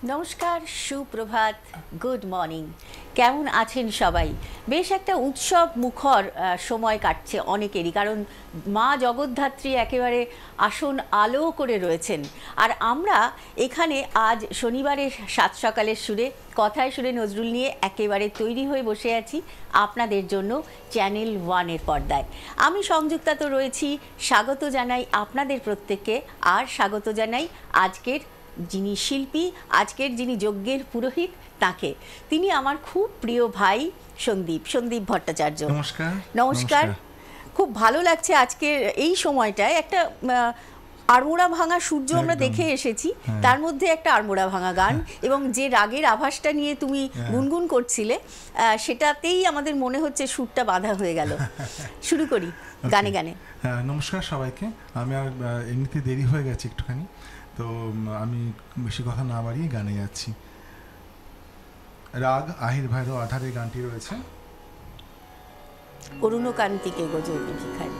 নমস্কার, সুপ্রভাত, good morning. কেমন আছেন সবাই? বেশ একটা উৎসব মুখর সময় কাটছে অনেকেরই, কারণ মা জগদ্ধাত্রী একেবারে আসন আলো করে রয়েছেন। আর আমরা এখানে আজ শনিবারের সাত সকালের সুরে, কথায় সুরে নজরুল নিয়ে একেবারে তৈরি হয়ে বসে আছি আপনাদের জন্য চ্যানেল ওয়ানের পর্দায়। আমি সংযুক্তা তো রয়েছি, স্বাগত জানাই আপনাদের প্রত্যেককে। আর স্বাগত জানাই আজকের যিনি শিল্পী, আজকের যিনি যজ্ঞের পুরোহিত, তাকে। তিনি আমার খুব প্রিয় ভাই সন্দীপ ভট্টাচার্য। নমস্কার। নমস্কার। খুব ভালো লাগছে আজকের এই সময়টায় একটা আড়মোড়া ভাঙা সূর্য আমরা দেখে এসেছি, তার মধ্যে একটা আড়মোড়া ভাঙা গান এবং যে রাগের আভাসটা নিয়ে তুমি গুনগুন করছিলে, সেটাতেই আমাদের মনে হচ্ছে সুরটা বাঁধা হয়ে গেল। শুরু করি গানে গানে। নমস্কার সবাইকে। আমি আর এমনিতে দেরি হয়ে গেছে একটুখানি, তো আমি বেশি কথা না বাড়িয়ে গানে যাচ্ছি। রাগ আহির ভৈরব আধারে গানটি রয়েছে। অরুণকান্তিকে গজল ভিখারি।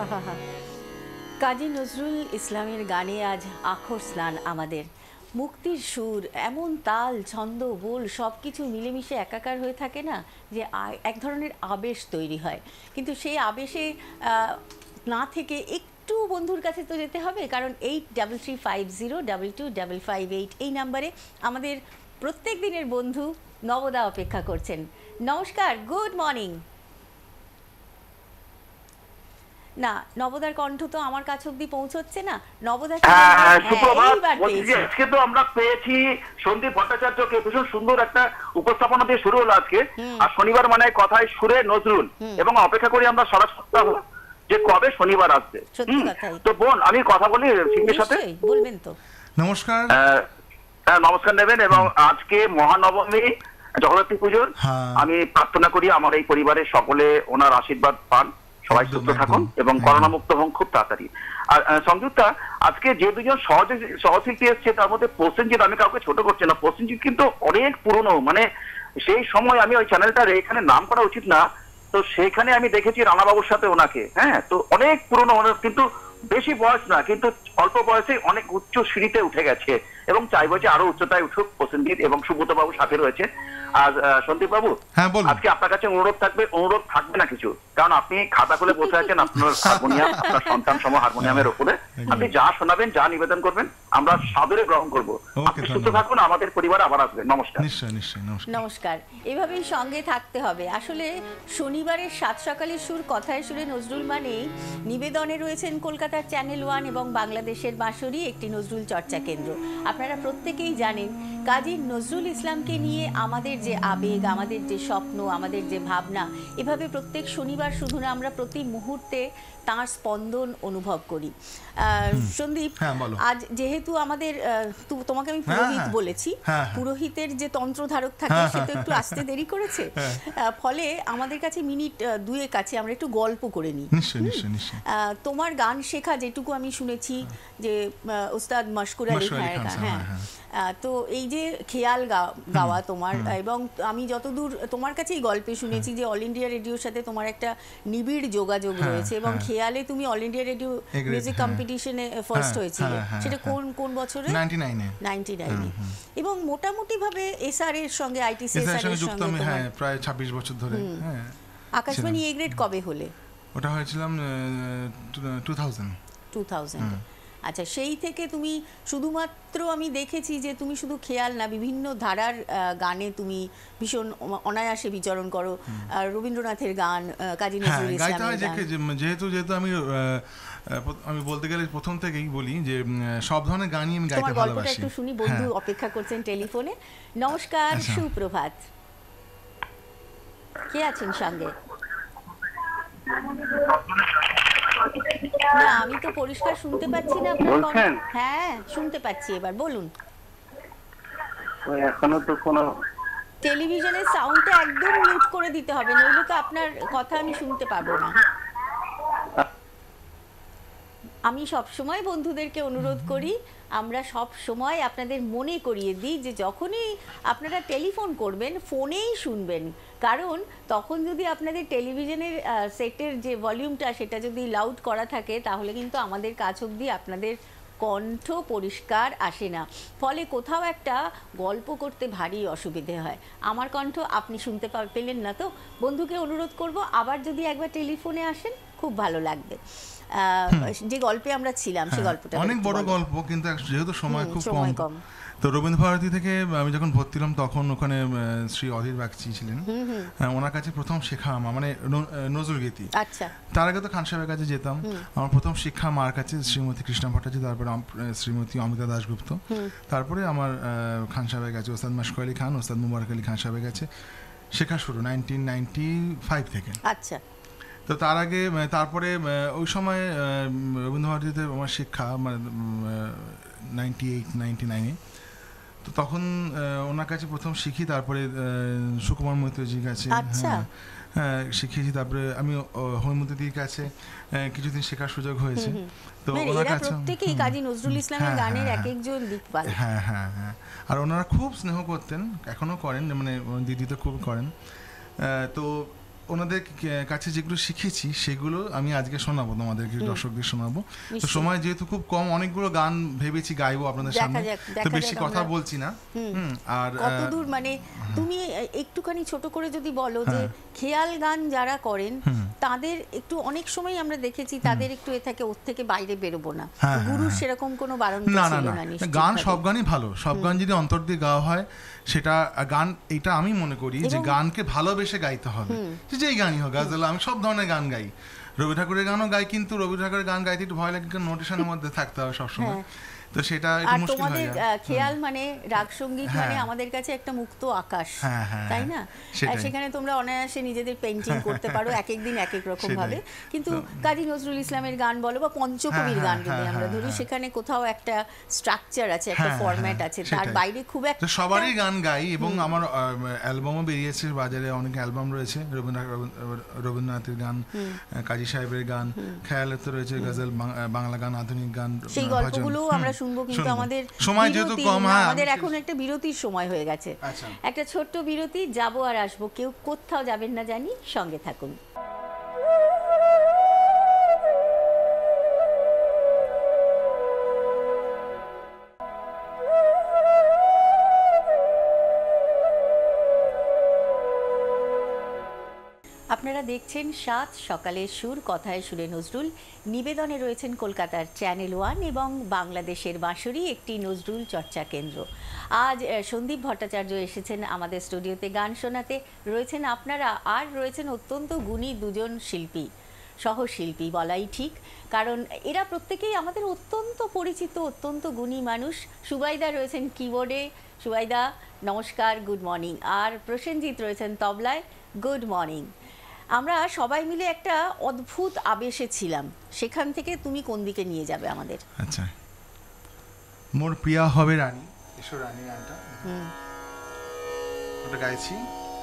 আহা, কাজী নজরুল ইসলামের গানে আজ আখর স্নান আমাদের। মুক্তির সুর, এমন তাল ছন্দ বোল সব কিছু মিলেমিশে একাকার হয়ে থাকে না, যে এক ধরনের আবেশ তৈরি হয়। কিন্তু সেই আবেশে না থেকে একটু বন্ধুর কাছে তো যেতে হবে, কারণ 8335022558 এই নাম্বারে আমাদের প্রত্যেক দিনের বন্ধু নবদা অপেক্ষা করছেন। নমস্কার, গুড মর্নিং। না, নবদার কণ্ঠ তো আমার কাছে অব্দি পৌঁছচ্ছে না। নবদা আজকে তো আমরা পেয়েছি সন্দীপ ভট্টাচার্যকে, ভীষণ সুন্দর একটা উপস্থাপনা দিয়ে শুরু হলো আজকে। আর শনিবার মানে কথায় সুরে নজরুল, এবং অপেক্ষা করি আমরা সারা সপ্তাহ যে কবে শনিবার আসবে। তো বোন, আমি কথা বলি সিংহের সাথে, বলবেন তো? নমস্কার। নমস্কার নেবেন। এবং আজকে মহানবমী, জগদ্ধাত্রী পুজোর আমি প্রার্থনা করি আমার এই পরিবারের সকলে ওনার আশীর্বাদ পান, সবাই সুস্থ থাকুন এবং করোনা মুক্ত হন খুব তাড়াতাড়ি। আর সংযুক্তা, আজকে যে দুজন সহশিল্পী এসছে তার মধ্যে প্রসেনজিৎ, আমি কাউকে ছোট করছি না, প্রসেনজিৎ কিন্তু অনেক পুরনো, মানে সেই সময় আমি ওই চ্যানেলটার এখানে নাম করা উচিত না, তো সেখানে আমি দেখেছি রানাবাবুর সাথে ওনাকে। হ্যাঁ, তো অনেক পুরনো, কিন্তু বেশি বয়স না, কিন্তু অল্প বয়সে অনেক উচ্চ সিঁড়িতে উঠে গেছে এবং চাইবো যে আরো উচ্চতায় উঠুক প্রসেনজিৎ, এবং সুব্রত বাবু সাথে রয়েছে। আর সন্দীপ বাবু, আজকে আপনার কাছে অনুরোধ থাকবে না কিছু, কারণ আপনি খাতা খুলে বসে আছেন আপনার হারমোনিয়াম, আপনার সন্তান সম হারমোনিয়ামের উপরে, আপনি যা শোনাবেন, যা নিবেদন করবেন আমরা সাদরে গ্রহণ করবো। আপনি সুস্থ থাকুন, আমাদের পরিবার আবার আসবেন। নমস্কার। নমস্কার। এভাবেই সঙ্গে থাকতে হবে। আসলে শনিবারের সাত সকালের সুর, কথায় সুরে নজরুল মানেই নিবেদনে রয়েছেন কলকাতার চ্যানেল 1 এবং বাংলাদেশের বাঁশরী একটি নজরুল চর্চা কেন্দ্র। আপনারা প্রত্যেকেই জানেন কাজী নজরুল ইসলামকে নিয়ে আমাদের যে আবেগ, আমাদের যে স্বপ্ন, আমাদের যে ভাবনা, এভাবে প্রত্যেক শনিবার শুধু না, আমরা প্রতি মুহূর্তে তাঁর স্পন্দন অনুভব করি। সন্দীপ, আজ যেহেতু আমাদের তোমাকে আমি পুরোহিত বলেছি, পুরোহিতের যে তন্ত্রধারক থাকে সে তো একটু আসতে দেরি করেছে, ফলে আমাদের কাছে মিনিট দুয়েক আছে, আমরা একটু গল্প করে নিই। তোমার গান শেখা যেটুকু আমি শুনেছি যে ওস্তাদ মশকুর আলী খায়ের গান, হ্যাঁ, তো এই যে খেয়াল গাওয়া তোমার, এবং আমি যতদূর তোমার কাছেই গল্পে শুনেছি যে অল ইন্ডিয়া রেডিওর সাথে তোমার একটা নিবিড় যোগাযোগ রয়েছে, এবং খেয়ালে তুমি অল ইন্ডিয়া রেডিও মিউজিক কম্পিটিশনে ফার্স্ট হয়েছিলে। সেটা কোন বছরে? 99-এ। এবং মোটামুটি ভাবে এসআর এর সঙ্গে, আইটিসি এর সঙ্গে প্রায় 26 বছর ধরে। আকাশবাণী এ গ্রেড কবে হলে? ওটা হয়েছিলাম 2000। আচ্ছা, সেই থেকে তুমি শুধুমাত্র, আমি দেখেছি যে তুমি শুধু খেয়াল না, বিভিন্ন ধারার গানে তুমি ভীষণ অনায়াসে বিচরণ করো। রবীন্দ্রনাথের গান, কাজী নজরুল ইসলামের গান, যেহেতু আমি বলতে গেলে প্রথম থেকেই বলি যে সব ধরনের গানই আমি গাইতে ভালোবাসি। গল্পটা একটু শুনি, বন্ধু অপেক্ষা করছেন টেলিফোনে। নমস্কার, সুপ্রভাত, কে আছেন সঙ্গে? না, আমি তো পরিষ্কার শুনতে পাচ্ছি না আপনার কথা। হ্যাঁ, শুনতে পাচ্ছি এবার, বলুন। এখনো তো কোনো টেলিভিশনের সাউন্ডটা একদম মিউট করে দিতে হবে, নইলে তো আপনার কথা আমি শুনতে পাবো না। আমি সব সময় বন্ধুদেরকে অনুরোধ করি, আমরা সব সময় আপনাদের মনে করিয়ে দিই যে যখনই আপনারা টেলিফোন করবেন ফোনেই শুনবেন, কারণ তখন যদি আপনাদের টেলিভিশনের সেটের যে ভলিউমটা সেটা যদি লাউড করা থাকে তাহলে কিন্তু আমাদের কাছ অবধি আপনাদের কণ্ঠ পরিষ্কার আসে না, ফলে কোথাও একটা গল্প করতে ভারী অসুবিধে হয়। আমার কণ্ঠ আপনি শুনতে পেলেন না তো? বন্ধুকে অনুরোধ করব আবার যদি একবার টেলিফোনে আসেন, খুব ভালো লাগবে। যে গল্পে আমরা ছিলাম সেই গল্পটা অনেক বড় গল্প, কিন্তু যেহেতু সময় খুব কম, তো রবীন্দ্র ভারতী থেকে আমি যখন ভর্তি হলাম তখন ওখানে শ্রী অধীর বাগচি ছিলেন, ওনার কাছে প্রথম শেখা আমার মানে নজরুল গীতি। আচ্ছা, তার আগে তো খান সাহেবের কাছে যেতাম। আমার প্রথম শিক্ষা মার কাছে, শ্রীমতী কৃষ্ণা ভট্টাচার্য, তারপরে শ্রীমতী অমিতা দাশগুপ্ত, তারপরে আমার খান সাহেবের কাছে ওস্তাদ মশকুর আলী খান, ওস্তাদ মুবারক আলী খান সাহেবের কাছে শেখা শুরু 1995 থেকে। আচ্ছা, তো তার আগে তারপরে ওই সময় রবীন্দ্র ভারতীতে আমার শিক্ষা মানে 98-99-এ, তো তখন ওনার কাছে প্রথম শিখি, তারপরে সুকুমার মৈত্রজির কাছে শিখেছি, তারপরে আমি হৈমন্তীদির কাছে কিছুদিন শেখার সুযোগ হয়েছে। তো ওনার কাছে প্রত্যেকই কাজী নজরুল ইসলামের গানের এক একজন দিকপাল। হ্যাঁ, আর ওনারা খুব স্নেহ করতেন, এখনো করেন, মানে দিদি তো খুব করেন। তো ওনাদের কাছে যেগুলো শিখেছি সেগুলো আমি আজকে শোনাবো তোমাদেরকে, দর্শকদের শোনাবো। তো সময় যেহেতু খুব কম, অনেকগুলো গান ভেবেছি গাইবো আপনাদের সামনে, তো বেশি কথা বলছি না। আর কতদূর মানে তুমি একটুখানি ছোট করে যদি বলো যে খেয়াল গান যারা করেন তাদের একটু অনেক সময় আমরা দেখেছি তাদের একটু এ থাকে ওর থেকে বাইরে বেরোবো না, গুরুর সেরকম কোনো বারণ না না না, গান সব গানই ভালো, সব গান যদি অন্তর দিয়ে গাওয়া হয় সেটা গান। এটা আমি মনে করি যে গানকে ভালোবেসে গাইতে হবে, যেই গানই হোক। গাজল, আমি সব ধরনের গান গাই, রবি ঠাকুরের গানও গাই, কিন্তু রবি ঠাকুরের গান গাইতে একটু ভয় লাগে, নোটেশনের মধ্যে থাকতে হবে সবসময়, তো সেটা একটু মুশকিল হয়ে যায়। খেয়াল মানে রাগ সঙ্গীত মানে আমাদের কাছে একটা মুক্ত আকাশ, তাই না? সেখানে তোমরা অনায়াসে নিজেদের পেইন্টিং করতে পারো, এক এক দিন এক এক রকম ভাবে। কিন্তু কাজী নজরুল ইসলামের গান বলো বা পঞ্চকবির গান যদি আমরা ধরি, সেখানে কোথাও একটা স্ট্রাকচার আছে, একটা ফরম্যাট আছে, তার বাইরে খুব একটা। সবারই গান গাই এবং আমার অ্যালবামও বেরিয়েছে বাজারে, অনেক অ্যালবাম রয়েছে, রবীন্দ্রনাথের গান, কাজী সাহেবের গান, খেয়ালের তো রয়েছে গজল, বাংলা গান, আধুনিক গান, সেই গল্পগুলো আমরা শুনবো। কিন্তু আমাদের সময় যেহেতু কম, আমাদের এখন একটা বিরতির সময় হয়ে গেছে, একটা ছোট্ট বিরতি, যাবো আর আসবো, কেউ কোথাও যাবেন না জানি, সঙ্গে থাকুন। আপনারা দেখছেন 7 সকালের সুর, কথায় সুরে নজরুল। নিবেদনে রয়েছেন কলকাতার চ্যানেল 1 এবং বাংলাদেশের বাঁশরী, একটি নজরুল চর্চা কেন্দ্র। আজ সন্দীপ ভট্টাচার্য এসেছেন আমাদের স্টুডিওতে গান শোনাতে, রয়েছেন আপনারা, আর রয়েছেন অত্যন্ত গুণী দুজন শিল্পী, সহশিল্পী বলাই ঠিক, কারণ এরা প্রত্যেকেই আমাদের অত্যন্ত পরিচিত, অত্যন্ত গুণী মানুষ। সুবাইদা রয়েছেন কিবোর্ডে, সুবাইদা নমস্কার, গুড মর্নিং। আর প্রসেনজিৎ রয়েছেন তবলায়, গুড মর্নিং। আমরা সবাই মিলে একটা অদ্ভুত আবেশে ছিলাম, সেখান থেকে তুমি কোন দিকে নিয়ে যাবে আমাদের? আচ্ছা, মোর প্রিয়া হবে রানী, এসো রানী গানটা ওটা গাইছি।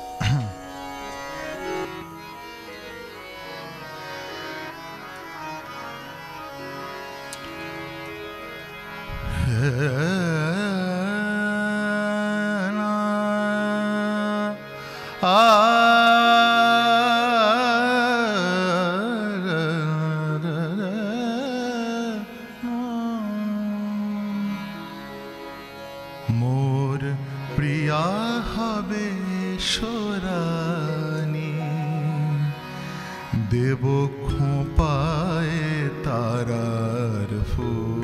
মোর প্রিয়া হবে সোরানি, দেব খোঁপায় তারার ফুল।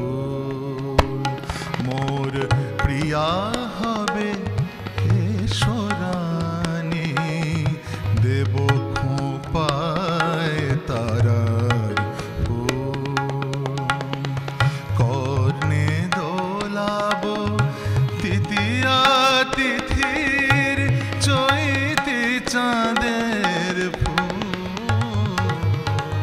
মোর প্রিয়া হবে সোরানি, দেব খোঁপায় তারার ফুল। কর্ণে দোলাবো তৃতীয়া তিথির চৈতি চাঁদের ফুল।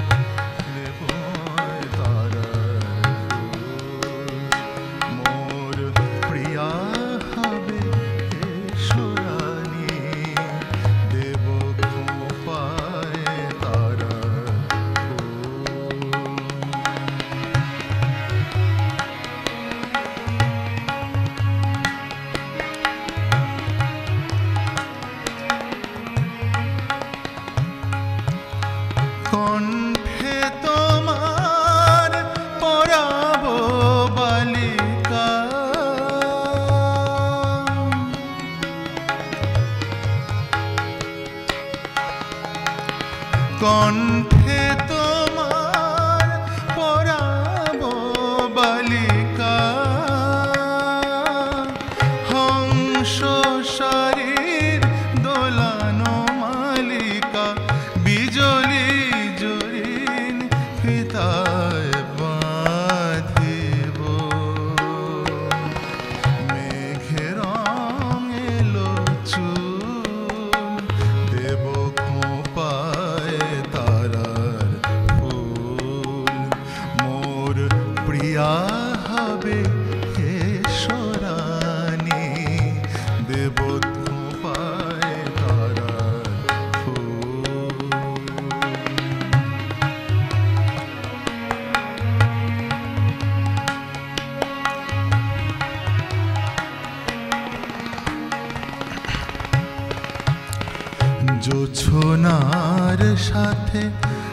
জোছনার সাথে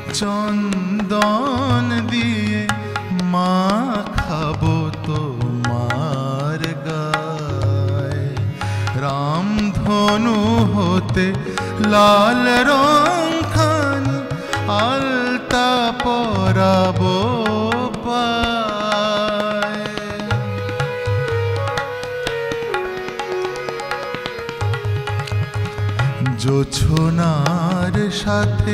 চন্দন দিয়ে মাখাবো তোমার গায়, রামধনু হতে লাল রংখানি আলতা পরাবো পায়। জোছনার সাথে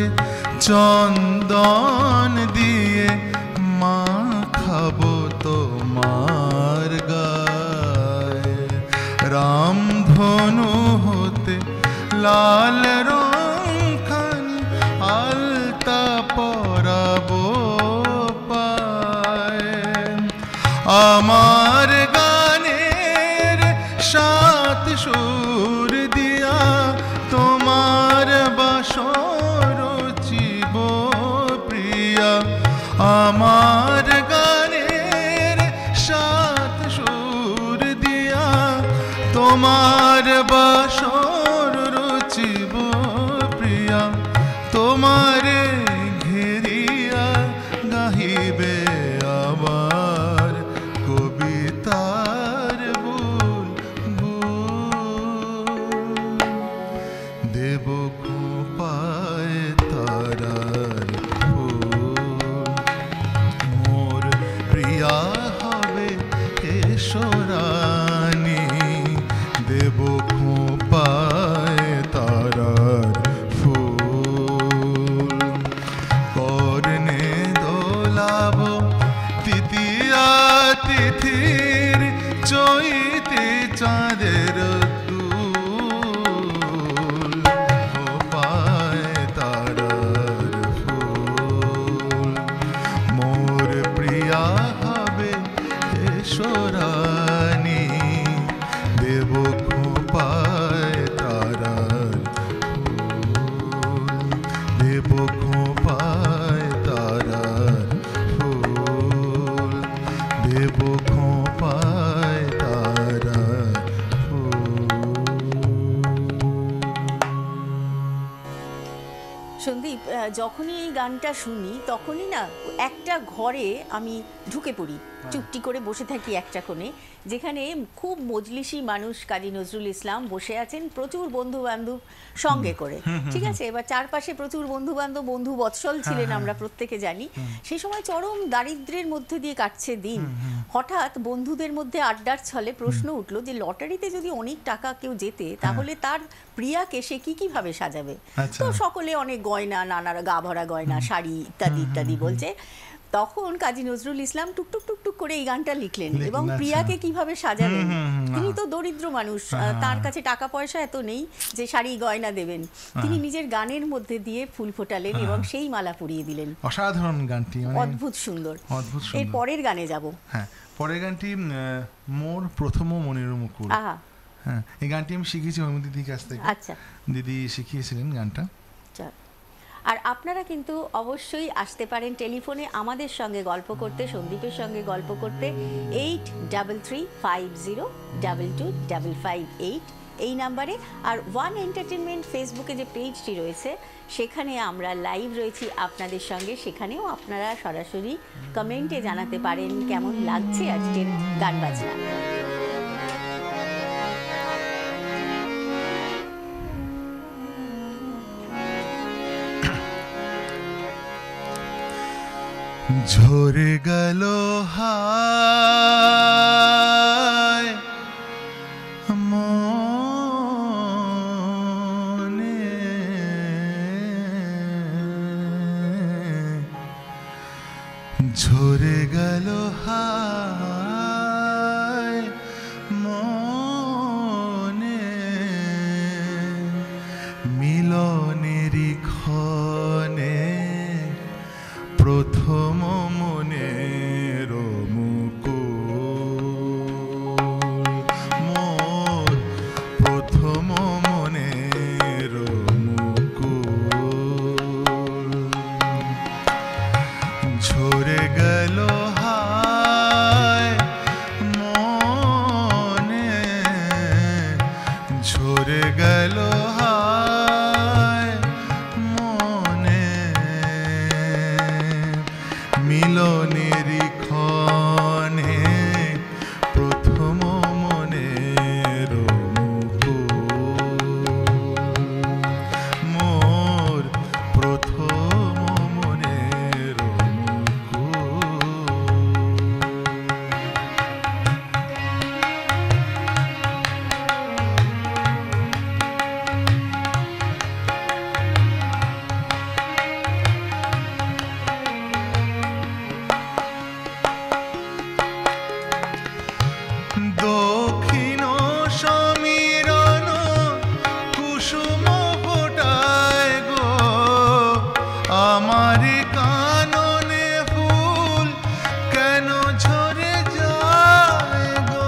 চন্দন দিয়ে মাখাবো তোমার গায়, রামধনু হতে লাল রংখানি আলতা পরাবো পায়। আমার গানের সাত সুর দিয়া তোমার বাসর রচিব প্রিয়া, আমার গানের সাত সুর দিয়া তোমার বাসর রচিব প্রিয়া, তোমারে ঘেরিয়া গাহিবে আবার কবিতার বুলবুল। দেব খোঁপায় তারার ফুল, মোর প্রিয়া হবে এসরানি। দেব খোঁপায় তারার ফুল, কর্ণে দোলাব তৃতীয়া তিথির চৈতে চাঁদের দুল। খোঁপায় তারার ফুল, মোর প্রিয়া হবে এসরানি। দেব খোঁপায় তারার ফুল, দেব খোঁপায় তারার ফুল, দেব খোঁপায় তারার ফুল। সন্দীপ, যখনই এই গানটা শুনি তখনই না একটা ঘরে আমি ঢুকে পড়ি, চুপটি করে বসে থাকি একটা কোণে, যেখানে খুব মজলিসি মানুষ কাজী নজরুল ইসলাম বসে আছেন, প্রচুর বন্ধু বান্ধব সঙ্গে করে, ঠিক আছে। এবার চারপাশে প্রচুর বন্ধু বান্ধব, বন্ধু বৎসল ছিলেন, আমরা প্রত্যেকে জানি। সেই সময় চরম দারিদ্র্যের মধ্যে দিয়ে কাটছে দিন। হঠাৎ বন্ধুদের মধ্যে আড্ডার ছলে প্রশ্ন উঠলো যে লটারিতে যদি অনেক টাকা কেউ জেতে তাহলে তার প্রিয়াকে সে কি ভাবে সাজাবে। তো সকলে অনেক গয়না, নানা গা ভরা গয়না, শাড়ি ইত্যাদি ইত্যাদি বলছে। তখন কাজী নজরুল ইসলাম টুকটুক টুকটুক করে এই গানটা লিখলেন এবং প্রিয়াকে কিভাবে সাজাবেন। তিনি তো দরিদ্র মানুষ, তার কাছে টাকা পয়সা এত নেই যে শাড়ি গয়না দেবেন। তিনি নিজের গানের মধ্যে দিয়ে ফুল ফোটালেন এবং সেই মালা পরিয়ে দিলেন। অসাধারণ গানটি, অদ্ভুত সুন্দর। অদ্ভুত সুন্দর। এর পরের গানে যাব। হ্যাঁ, পরের গানটি মোর প্রথম মনের মুকুল। হ্যাঁ, এই গানটি আমি শিখেছি হৈম দিদির কাছ থেকে। আচ্ছা, দিদি শিখিয়েছিলেন গানটা। আর আপনারা কিন্তু অবশ্যই আসতে পারেন টেলিফোনে আমাদের সঙ্গে গল্প করতে, সন্দীপের সঙ্গে গল্প করতে 8335022558 এই নাম্বারে। আর ওয়ান এন্টারটেনমেন্ট ফেসবুকে যে পেজটি রয়েছে সেখানে আমরা লাইভ রয়েছি আপনাদের সঙ্গে, সেখানেও আপনারা সরাসরি কমেন্টে জানাতে পারেন কেমন লাগছে আজকের গান বাজনা। ঝরে গেল হায় মনে, ঝরে গেল হায় মনে, মিলনেরই ক্ষণে প্রথম মনের মুকুল, মোর প্রথম মনের মুকুল, ঝরে গেল হায় মনে, ঝরে গেল হায় মিলনেরই ক্ষণে প্রথম মনের মোর প্রথম মনের দক্ষিণ সমীরণ কুসুম ফোটায় গো আমার কাননে ফুল কেন ঝরে যায় গো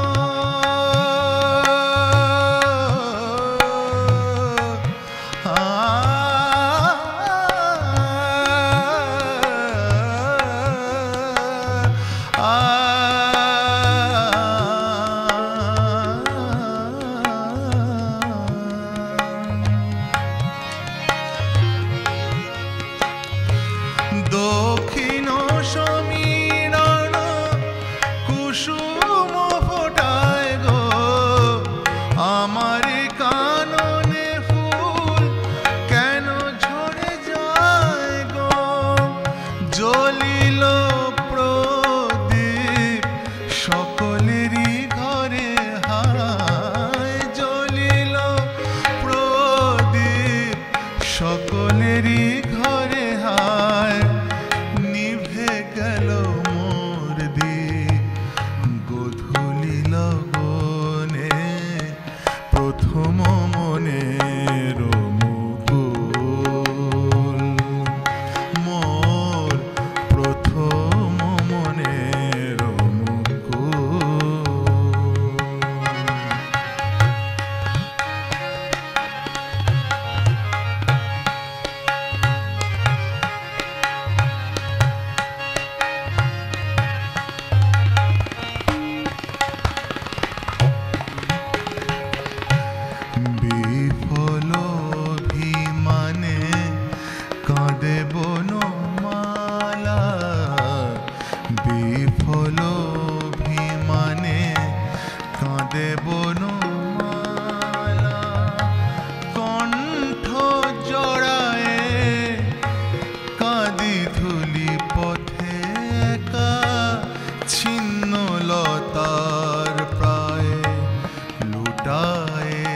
দক্ষিণ সমীরণ কুসুম ফোটায় গো আমার কাননে ফুল কেন ঝরে যায় গো জ্বলিল প্রদীপ সকলেরই ঘরে হায় জ্বলিল প্রদীপ সকলেরই ঘরে হায় নিভে গেল মোর দীপ গোধূলি লগনে প্রথম মনের মুকুল মোর প্রথম মনের মুকুল বিফল অভিমানে কাঁদে বনমালা বিফল অভিমানে কাঁদে বনমালা কণ্ঠ জড়ায়ে কাঁদি ধুলি পথে একা ছিন্ন লতার প্রায় লুটায়ে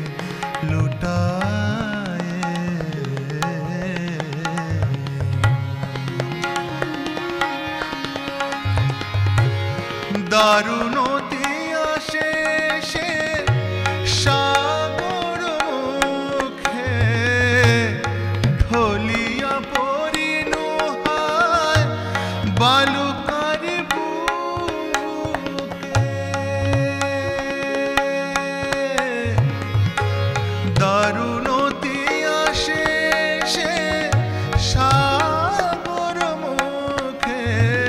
লুটায়ে দারুণতি আসে সে সাগর মুখে ঢলিয়া পরিণু হয় বালুকার বুকে দারুণতি আসে সে সাগর মুখে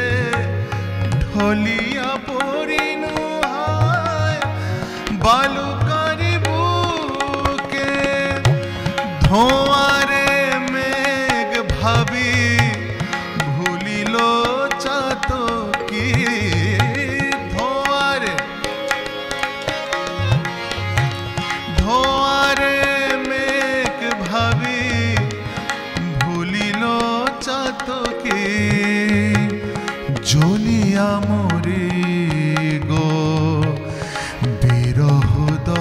ঢলিয়া পরিণু হয় বালুকার বুকে ধোঁয়ারে মেঘ ভাবি ভুলিল চাতকি ধোঁয়ারে মেঘ ভাবি ভুলিল চাতকি জ্বলিয়া মরি গো বিরহ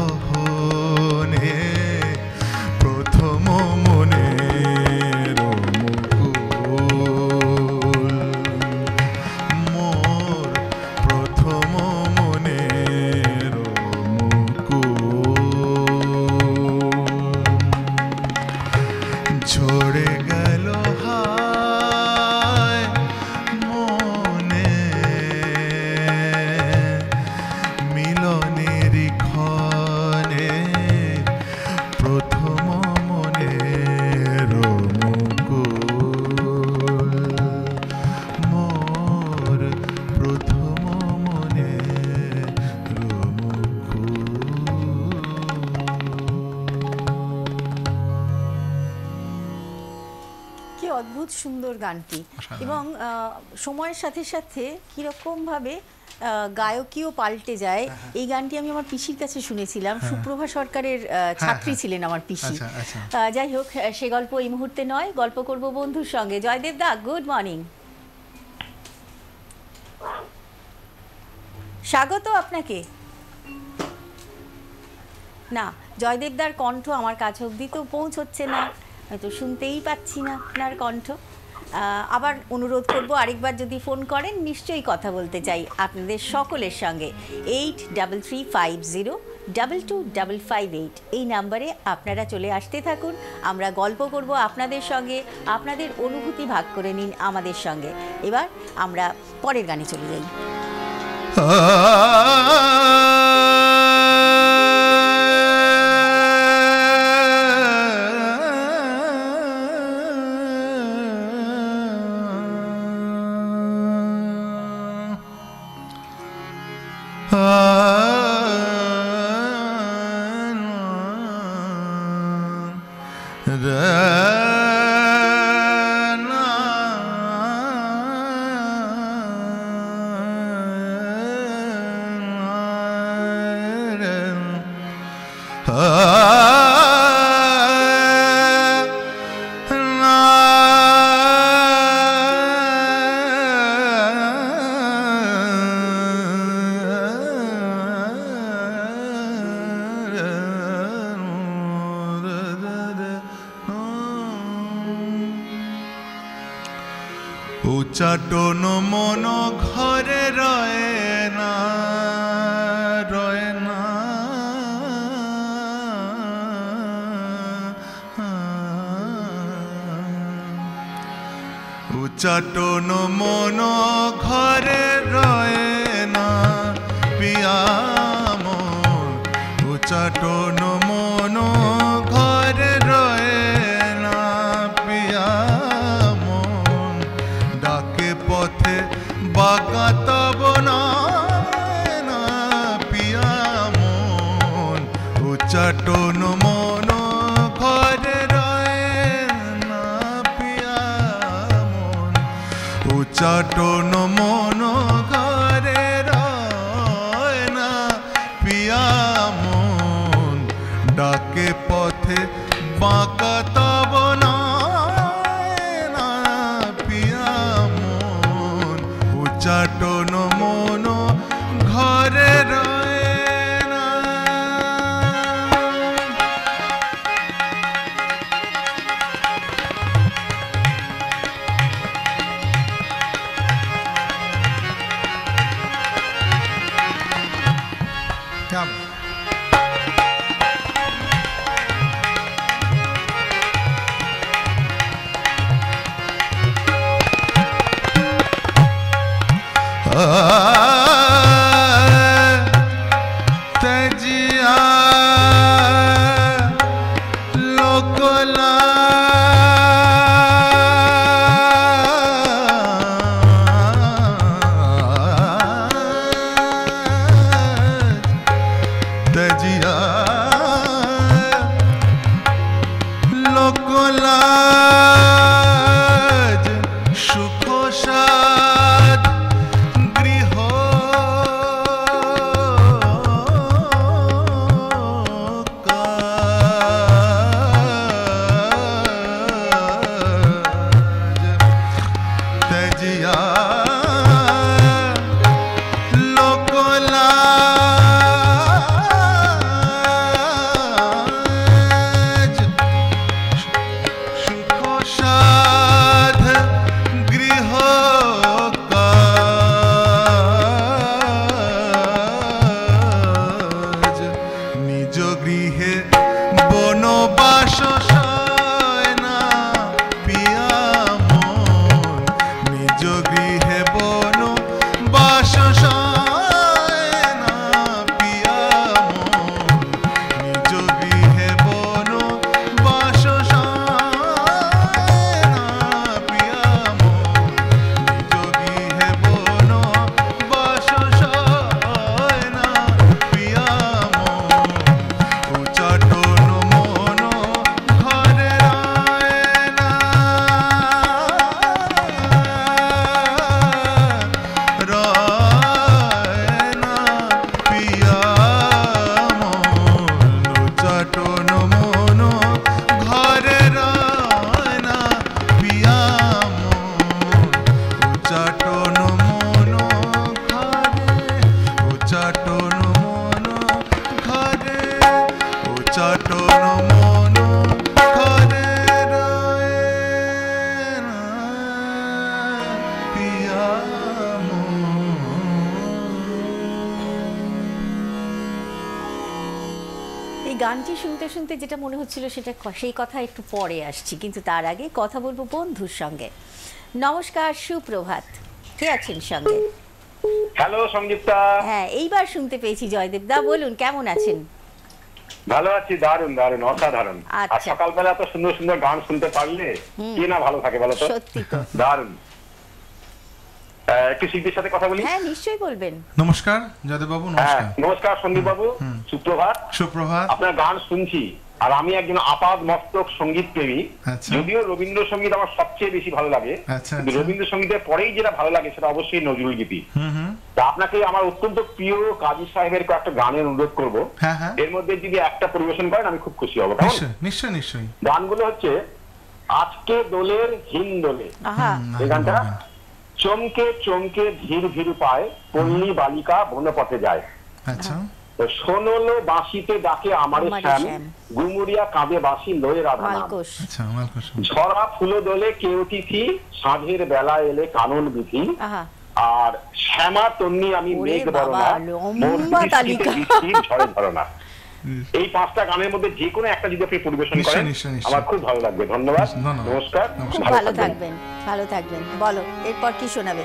দহনে প্রথম মনের মুকুল মোর প্রথম মনের মুকুল ঝরে গেল হায় মনে সুন্দর গানটি, এবং সময়ের সাথে সাথে কিরকম ভাবে গায়কীও পাল্টে যায়। এই গানটি আমি আমার পিসির কাছে শুনেছিলাম, সুপ্রভা সরকারের ছাত্রী ছিলেন আমার পিসি। যাই হোক, সে গল্প এই মুহূর্তে নয়, গল্প করব বন্ধুর সঙ্গে। জয়দেব দা, গুড মর্নিং, স্বাগত আপনাকে। না, জয়দেবদার কণ্ঠ আমার কাছে অবধি তো পৌঁছচ্ছে না, হয়তো শুনতেই পাচ্ছি না আপনার কণ্ঠ। আবার অনুরোধ করব, আরেকবার যদি ফোন করেন নিশ্চয়ই কথা বলতে চাই আপনাদের সকলের সঙ্গে। 8330222558 এই নাম্বারে আপনারা চলে আসতে থাকুন, আমরা গল্প করব আপনাদের সঙ্গে, আপনাদের অনুভূতি ভাগ করে নিন আমাদের সঙ্গে। এবার আমরা পরের গানে চলে যাই। উচ্চাটন মন ঘরে রয়ে না, রয়ে না, উচ্চাটন মন ঘরে রয়ে না পিয়া মোর, উচ্চাটন মন ঘরে রয়ে না পিয়া মোর, ডাকে পথে বাঁকা তব না পিয়া মোর, উচ্চাটন মন ঘরে রয়ে না পিয়া মোর, উচ্চাটন মন ঘরে রয়ে না পিয়া মোর, ডাকে পথে বাঁকা তব না পিয়া মোর, উচ্চাটন মন ঘরে রয়ে না। तजिया लोकला तजिया लोकला सुख साध गृह तजिया लोकला सुख साध गृह काज, निज गृहे বনবাস সয় না পিয়া মোর, নিজ গৃহে বনবাস সয় না পিয়া মোর, নিজ গৃহে বনবাস সয় না পিয়া মোর, নিজ গৃহে বনবাস সয় না পিয়া মোর, উচ্চাটন মন ঘরে রয়ে না। এই গানটি শুনতে শুনতে যেটা মনে হচ্ছিল সেটা সেই কথা একটু পরে আসছি, কিন্তু তার আগে কথা বলবো বন্ধুর সঙ্গে। নমস্কার, সুপ্রভাত, কে আছেন সঙ্গে? হ্যালো সংযুক্তা। হ্যাঁ, এইবার শুনতে পেয়েছি। জয়দেব দা বলুন, কেমন আছেন? ভালো আছি, দারুণ দারুণ, অসাধারণ। আর আচ্ছা। সকালবেলা তো সুন্দর সুন্দর গান শুনতে পারলে কে না ভালো থাকে বলো তো? সত্যি তো। দারুণ। একটু শিল্পীর সাথে কথা বলি। হ্যাঁ, নিশ্চয়ই বলবেন। নমস্কার জয়দেব বাবু। হ্যাঁ, নমস্কার। নমস্কার সন্দীপ বাবু, সুপ্রভাত। সুপ্রভাত। আপনার গান শুনছি, আর আমি একজন আপাদ মস্তক সঙ্গীত প্রেমী। আচ্ছা। যদিও রবীন্দ্রসঙ্গীত আমার সবচেয়ে বেশি ভালো লাগে, আচ্ছা, কিন্তু আচ্ছা। রবীন্দ্রসঙ্গীতের পরেই যেটা ভালো লাগে সেটা অবশ্যই নজরুল গীতি। তা আপনাকে আমার অত্যন্ত প্রিয় কাজী সাহেবের কয়েকটা গানের অনুরোধ করব। হ্যাঁ হ্যাঁ, এর মধ্যে যদি একটা পরিবেশন করেন আমি খুব খুশি হব। কেমন? নিশ্চয়ই নিশ্চয়ই নিশ্চয়ই। গানগুলো হচ্ছে আজকে দোলের হিন দোলে, আহা, এই গানটা। চমকে চমকে ধীর ধীর পায় পল্লী বালিকা বনপথে যায়। আচ্ছা। তো শোনলো বাঁশিতে ডাকে আমারে আমারে শ্যাম, শ্যাম। গুমুরিয়া কাঁদে বাঁশি লয়ে রাধা নাম। মালকোষ। আচ্ছা, আমার কথা। ঝরা ফুলো দোলে কেউ তিথি, সাঁঝের বেলা এলে কানন বিধি। আহা, আর শ্যামা তন্নি আমি ওরে মেঘ বাবা, বরণা, লম্বা তালিকা। ঝরে ধরনা। এই পাঁচটা গানের মধ্যে যে কোনো একটা যদি আপনি পরিবেশন নিশ্চয়ই, করেন নিশ্চয়ই, নিশ্চয়ই। আমার খুব ভালো লাগবে। ধন্যবাদ, ধন্যবাদ। নমস্কার, খুব ভালো থাকবেন, ভালো থাকবেন। বলো, এরপর কি শোনাবে?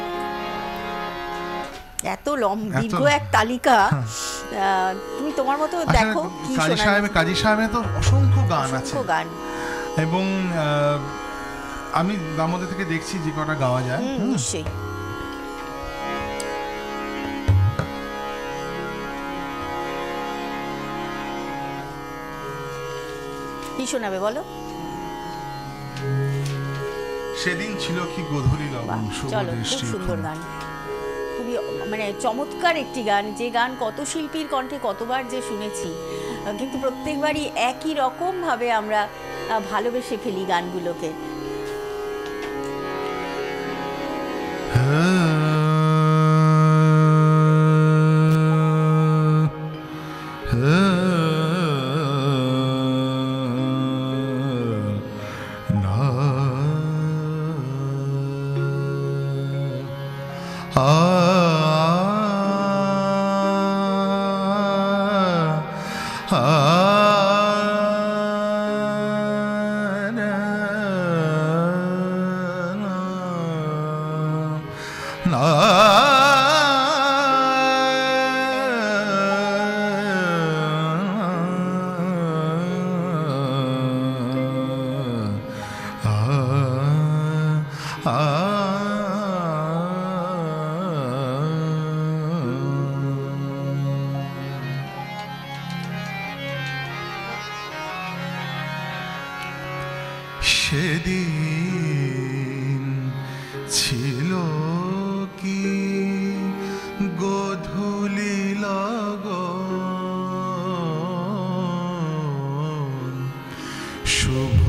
এত দীর্ঘ এক তালিকা। তুমি তোমার মতো দেখো কি শোনাবে। কাজী সাহেবের তো অসংখ্য গান আছে, অসংখ্য গান। এবং আমি তার মধ্যে থেকে দেখছি যে কটা গাওয়া যায়। নিশ্চয়ই। কি শোনাবে বলো? সেদিন ছিল কি গোধূলি বাহ, লবণ, শুভ চলো, খুব দৃষ্টির সুন্দর ক্ষণ। গান, খুবই মানে চমৎকার একটি গান। যে গান কত শিল্পীর কণ্ঠে কতবার যে শুনেছি, কিন্তু প্রত্যেকবারই একই রকম ভাবে আমরা ভালোবেসে ফেলি গানগুলোকে। সেদিন ছিল কি গোধূলি লগন, শুভ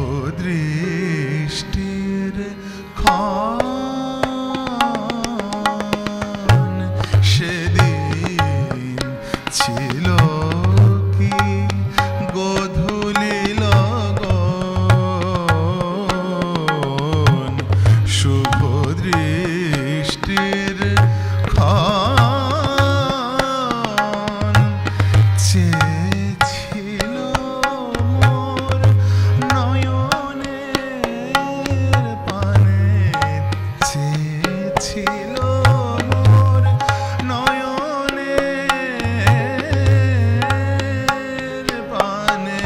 দৃষ্টির ক্ষণ। সেদিন ছিল কি গোধূলি লগন, শুভ দৃষ্টির ক্ষণ। চেয়েছিল মোর নয়নের পানে, চেয়েছিল মোর নয়নের পানে।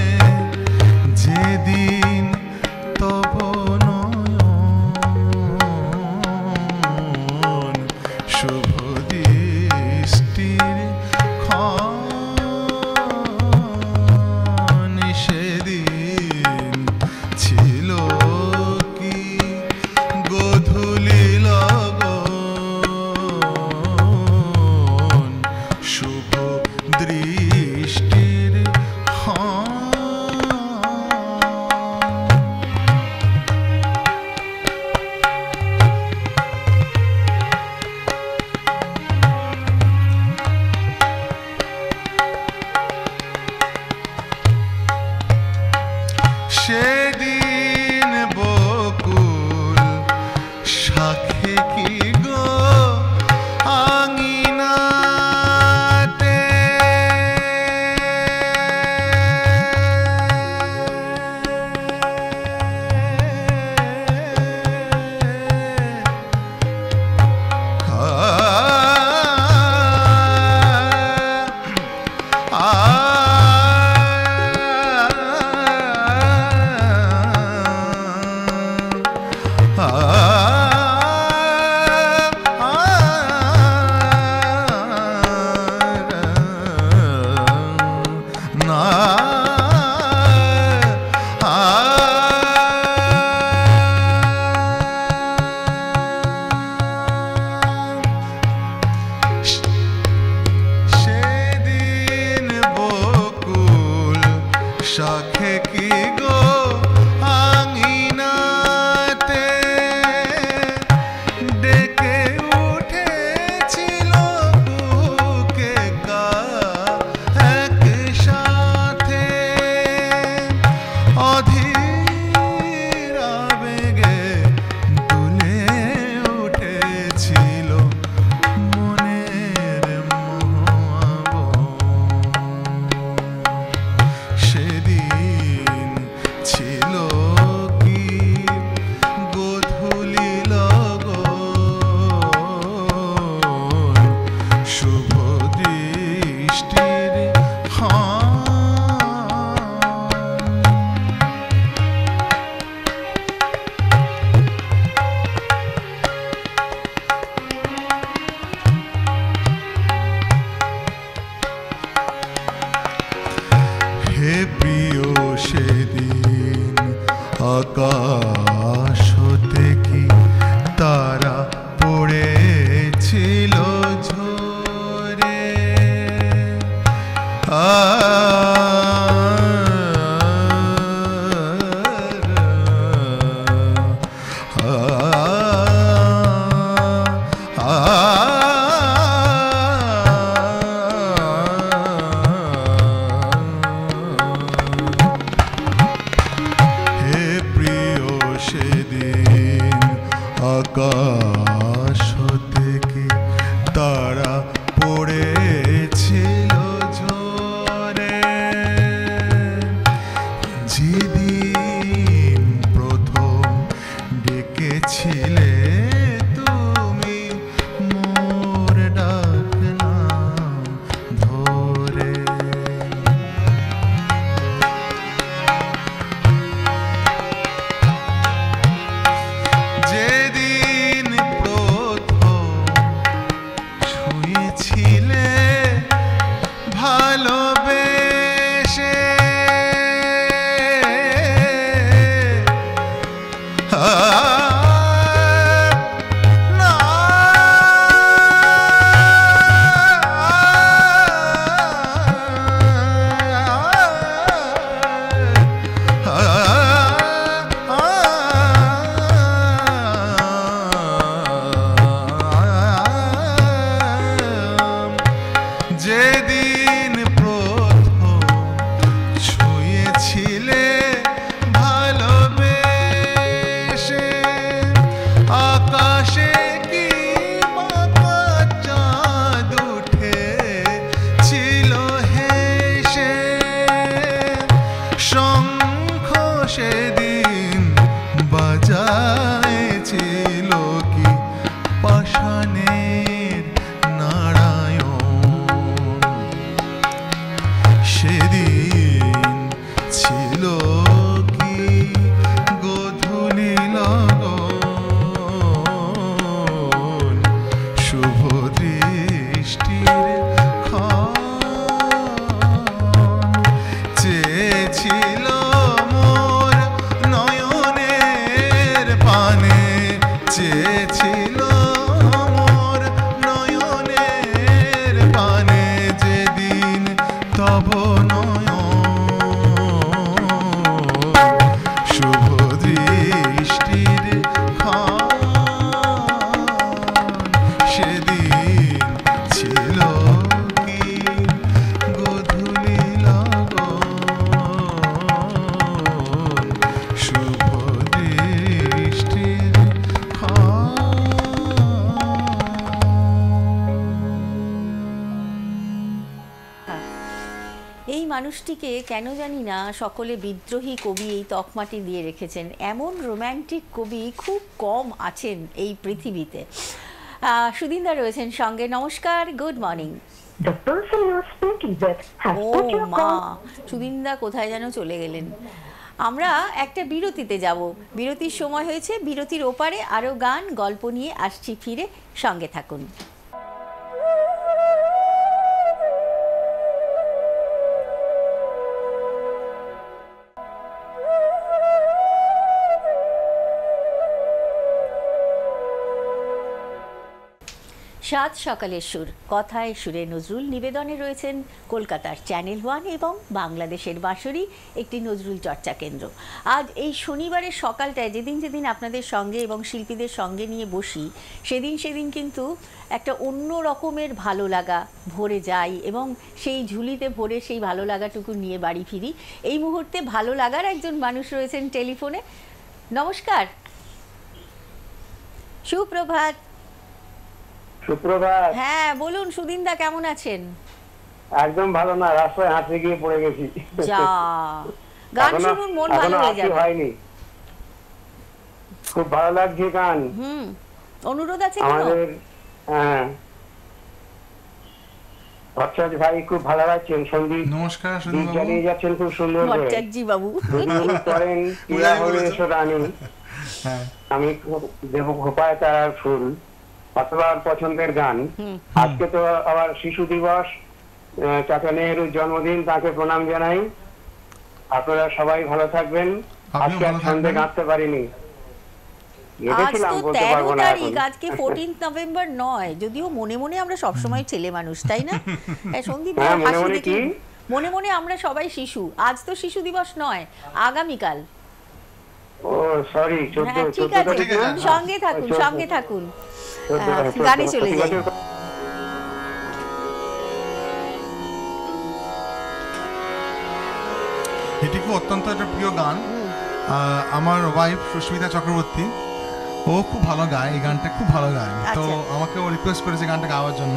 যেদিন তব নয়ন শুভ দৃষ্টির ক্ষণ। সেদিন ছিল কি গোধূলি লগন। মানুষটিকে কেন জানি না সকলে বিদ্রোহী কবি এই তকমাটি দিয়ে রেখেছেন। এমন রোম্যান্টিক কবি খুব কম আছেন এই পৃথিবীতে। সুদিনদা রয়েছেন সঙ্গে। নমস্কার, গুড মর্নিং। ও মা, সুদিনদা কোথায় যেন চলে গেলেন। আমরা একটা বিরতিতে যাব, বিরতির সময় হয়েছে। বিরতির ওপারে আরও গান গল্প নিয়ে আসছি ফিরে, সঙ্গে থাকুন। সাত সকালের সুর, কথায় সুরে নজরুল নিবেদনে রয়েছেন কলকাতার চ্যানেল 1 এবং বাংলাদেশের বাঁশরী, একটি নজরুল চর্চা কেন্দ্র। আজ এই শনিবারের সকালটায় যেদিন যেদিন আপনাদের সঙ্গে এবং শিল্পীদের সঙ্গে নিয়ে বসি, সেদিন কিন্তু একটা অন্য রকমের ভালো লাগা ভরে যায় এবং সেই ঝুলিতে ভরে সেই ভালো লাগাটুকু নিয়ে বাড়ি ফিরি। এই মুহূর্তে ভালো লাগার একজন মানুষ রয়েছেন টেলিফোনে। নমস্কার, সুপ্রভাত। সুপ্রভাত। হ্যাঁ বলুন সুদিনদা, কেমন আছেন? একদম ভালো না, রাস্তায় হাঁটতে গিয়ে পড়ে গেছি। যা, গান শুনুন, মন ভালো হয়ে যাবে। হয়নি, খুব ভালো লাগছে গান। অনুরোধ আছে আমাদের। হ্যাঁ, ভট্টাচার্য ভাই খুব ভালো লাগছেন। সন্দীপ নমস্কার, চালিয়ে যাচ্ছেন খুব সুন্দর। ভট্টাচার্য বাবু করেন রানী, আমি দেব খোপায় তার ফুল, অথবার পছন্দের গান। আজকে তো আবার শিশু দিবস, চাচা নেহরুর জন্মদিন, তাকে প্রণাম জানাই। আপনারা সবাই ভালো থাকবেন। আজকে আর সন্ধে গাঁথতে পারিনি, আজ তো 13 তারিখ, আজকে 14 নভেম্বর নয়, যদিও মনে মনে আমরা সবসময় ছেলে মানুষ, তাই না? সন্দীপ হাসি দেখি, মনে মনে আমরা সবাই শিশু। আজ তো শিশু দিবস নয়, আগামীকাল। ও সরি, ঠিক আছে, সঙ্গে থাকুন, সঙ্গে থাকুন, গানে চলে যাই। এটি খুব অত্যন্ত একটা প্রিয় গান। আমার ওয়াইফ সুস্মিতা চক্রবর্তী, ও খুব ভালো গায়, এই গানটা খুব ভালো গায়। তো আমাকে ও রিকোয়েস্ট করেছে গানটা গাওয়ার জন্য।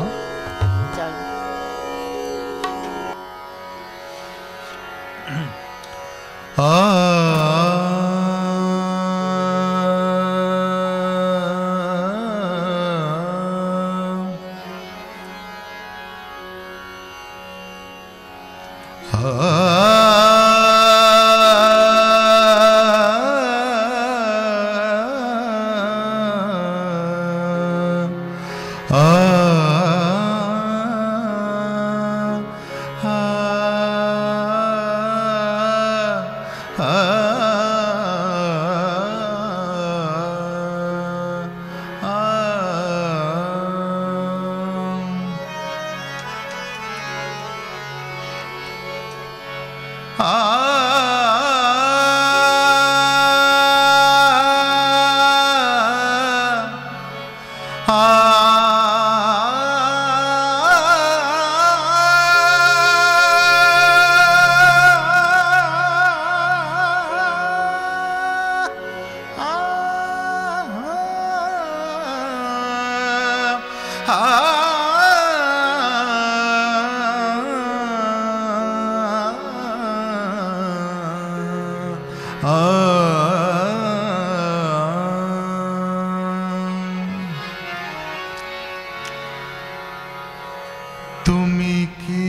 তুমি কি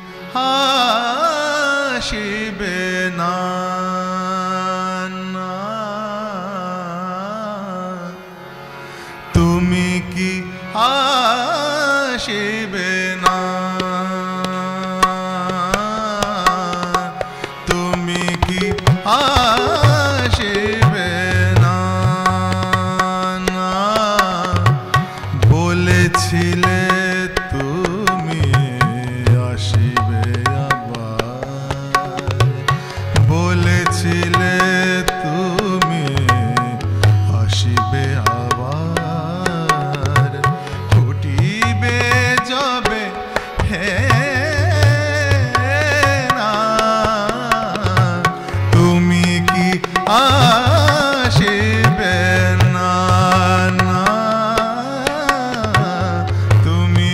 আসিবে না, তুমি কি আসিবে না, তুমি কি আসিবে না, বলেছিলে তুমি আসিবে আবার, বলেছিলে তুমি আসিবে আবার, ফুটিবে যবে হে না, তুমি কি আসিবে না, তুমি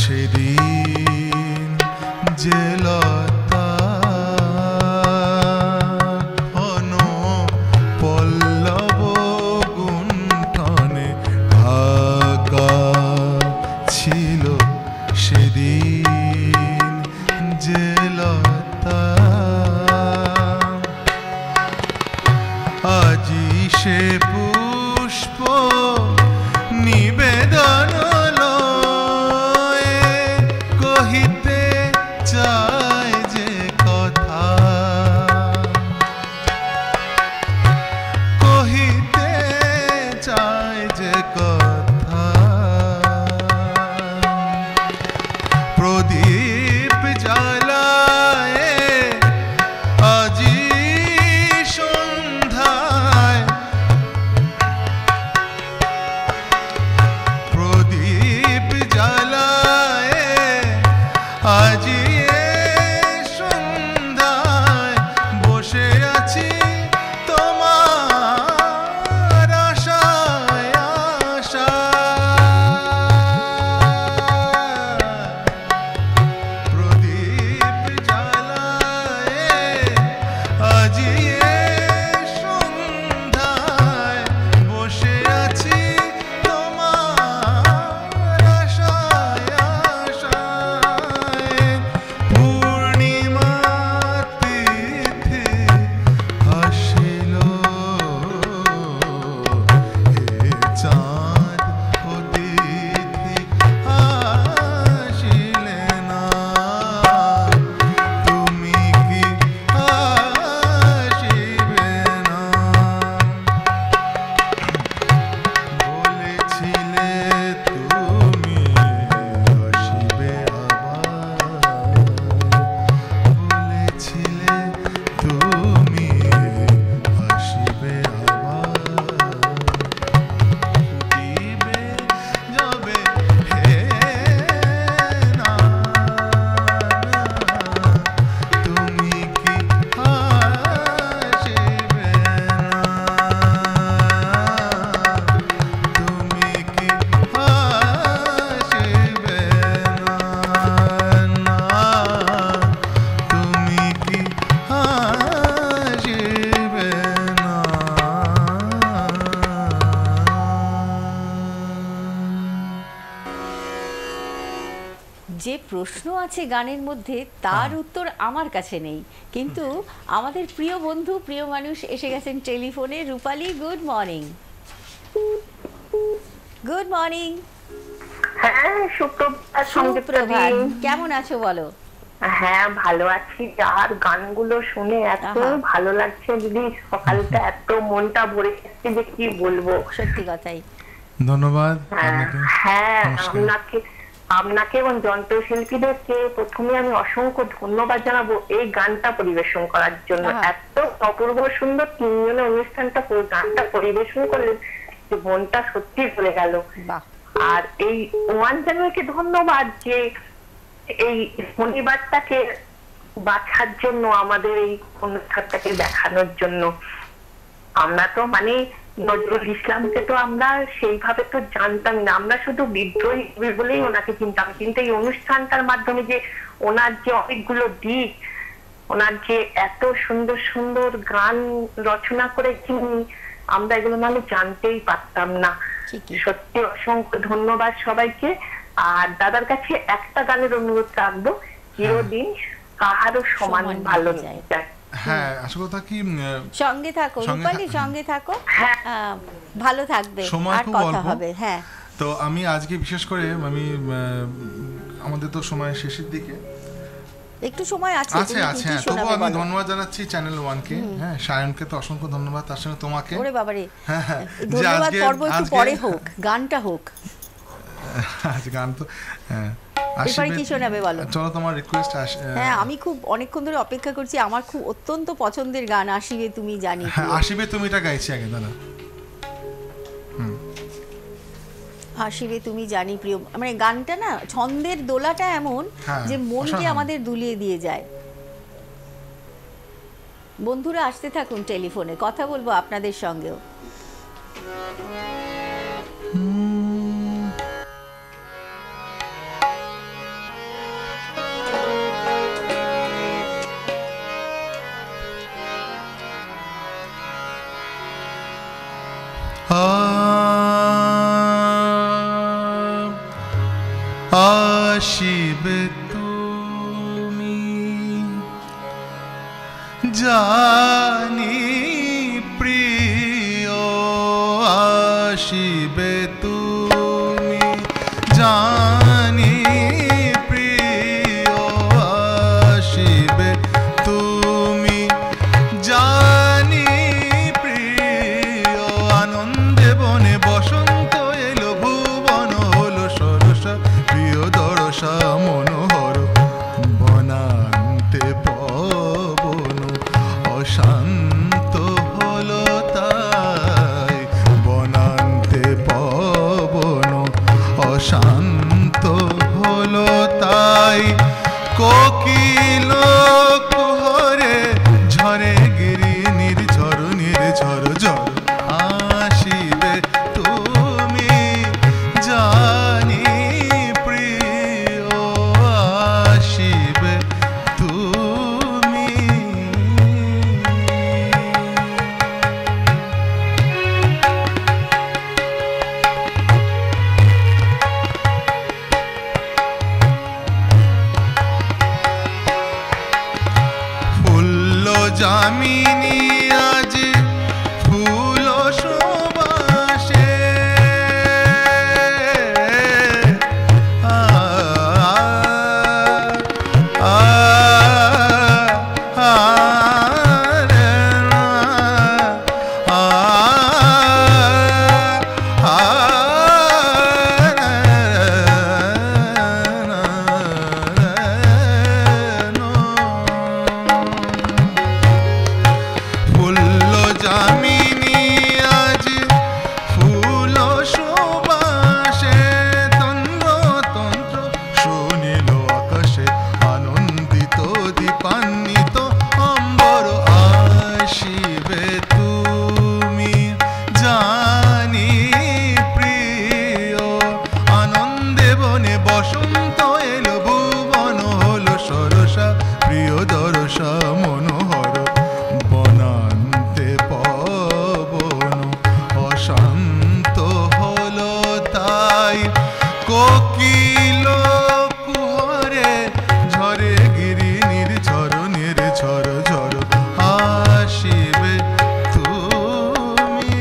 সেদিন যে লতা ঘন পল্লব গুণ্ঠনে ঢাকা ছিল, সেদিন যে লতা আজি সে পুষ্প নিবেদন লয়ে কহিতে চায় যে কথা, কহিতে চায় যে কথা। প্রদীপ জ্বালায় আজি সন্ধ্যায়, প্রদীপ জ্বালায় আজি সন্ধ্যায় বসে আছি তোমার আশায় আশায়। প্রদীপ জ্বালায় আজি সন্ধ্যায় বসে আছি তোমার আশায় আশায়। পূর্ণিমা তিথি আসিল, হে চাঁদ অতিথি আসিলে না, তুমি কি আসিবে না? বলেছিলে তুমি আসিবে আবার, বলেছিলে তুমি আসিবে আবার। ফুটিবে যাবে হে না, তুমি কি আসিবে না? তুমি কি আসিবে না? তুমি কি আসিবে না? যে প্রশ্ন আছে গানের মধ্যে তার উত্তর আমার কাছে নেই, কিন্তু আমাদের প্রিয় বন্ধু প্রিয় মানুষ এসে গেছেন টেলিফোনে। Rupali, good morning. Good morning. হ্যাঁ, সুপ্রভাত সুপ্রভাত, কেমন আছো বলো? হ্যাঁ, ভালো আছি। যার গানগুলো শুনে এত আহা। ভালো লাগছে দিদি, সকালটা এত মনটা ভরে যাচ্ছে যে কি বলবো। সত্যি কথাই। ধন্যবাদ হ্যাঁ, আপনাকে। হ্যাঁ, নমস্কার। আপনাকে এবং যন্ত্রশিল্পীদেরকে প্রথমে আমি অসংখ্য ধন্যবাদ জানাবো এই গানটা পরিবেশন করার জন্য। আহা। এত অপূর্ব সুন্দর তিনজনে অনুষ্ঠানটা গানটা পরিবেশন করলেন যে মনটা সত্যি ভরে গেল। বাহ। আর এই ওয়ান চ্যানেলকে ধন্যবাদ যে এই শনিবারটাকে বাছার জন্য, আমাদের এই অনুষ্ঠানটাকে দেখানোর জন্য। আমরা তো মানে নজরুল ইসলামকে তো আমরা সেইভাবে তো জানতাম না, আমরা শুধু বিদ্রোহী কবি বলেই ওনাকে চিনতাম, কিন্তু এই অনুষ্ঠানটার মাধ্যমে যে ওনার যে অনেকগুলো দিক, ওনার যে এত সুন্দর সুন্দর গান রচনা করেছেন, আমরা এগুলো মানে জানতেই পারতাম না। ঠিকই। সত্যি অসংখ্য ধন্যবাদ সবাইকে। আর দাদার কাছে একটা গানের অনুরোধ রাখবো, চিরদিন কাহারও সমান ভালো যায়। হ্যাঁ, আসল কথা কি, সঙ্গে থাকো রূপালী, সঙ্গে থাকো, হ্যাঁ। ভালো থাকবে, সময় আর খুব কথা অল্প। হবে। হ্যাঁ, তো আমি আজকে বিশেষ করে আমাদের তো সময় শেষের দিকে একটু সময় আছে। আছে তুমি আছে কি হ্যাঁ, তবু শোনাবে আমি বলো? ধন্যবাদ জানাচ্ছি চ্যানেল ওয়ানকে, হ্যাঁ, সায়নকে তো অসংখ্য ধন্যবাদ, তার সঙ্গে তোমাকে। ওরে বাবারে, হ্যাঁ, হ্যাঁ, যে ধন্যবাদ পর্ব একটু আজকে- পরে হোক, গানটা হোক। আজ গান তো হ্যাঁ, এরপরে কি শোনাবে বলো? চলো তোমার রিকোয়েস্ট। হ্যাঁ, আমি খুব অনেকক্ষণ ধরে অপেক্ষা করছি, আমার খুব অত্যন্ত পছন্দের গান আসিবে তুমি জানি। হ্যাঁ, আসিবে তুমিটা গাইছি আগে, দাদা। আসিবে তুমি জানি প্রিয়, মানে গানটা না ছন্দের দোলাটা এমন হ্যাঁ, যে মনকে অসাধারণ। আমাদের দুলিয়ে দিয়ে যায়। বন্ধুরা আসতে থাকুন টেলিফোনে, কথা বলবো আপনাদের সঙ্গেও। আসিবে তুমি জানি প্রিয় আসিবে তুমি জানি প্রিয় আসিবে তুমি জানি প্রিয় আনন্দে বনে বসন্ত এলো ভুবন হলো সরসা প্রিয় দরসা মনোহর বনান্তে পবন অশান্ত হলো তাই বনান্তে পবন অশান্ত হলো তাই কোকিল কুহরে ঝরে গিরি নির্ঝর নির্ঝর ঝর আসিবে তুমি জানি প্রিয় আসিবে তুমি ফুল জামিনী আজ ফুল সুবাসে আ আ আ রে না আ আ ফুল জামিনী আজ ফুল সুবাসে তন্দ্র তন্ত্র শুনিল আকাশে আনন্দিত দীপান্বিত অম্বর আসিবে তুমি জানি প্রিয় আনন্দে বনে বসন্ত এলো ভুবন হলো সরসা প্রিয় দরসা মনোহর বনান্তে পবন অশান্ত হলো তাই কোকিল কুহরে ঝরে গিরি নির্ঝর নির্ঝর ঝর আসিবে তুমি